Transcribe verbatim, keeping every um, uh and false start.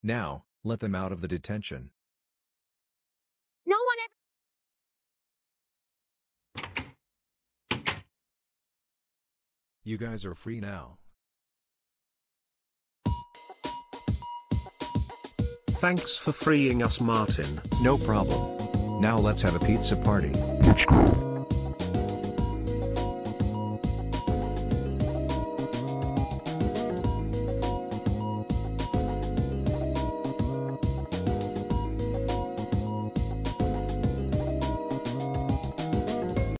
Now, let them out of the detention. No one ever. You guys are free now. Thanks for freeing us, Martin. No problem. Now let's have a pizza party.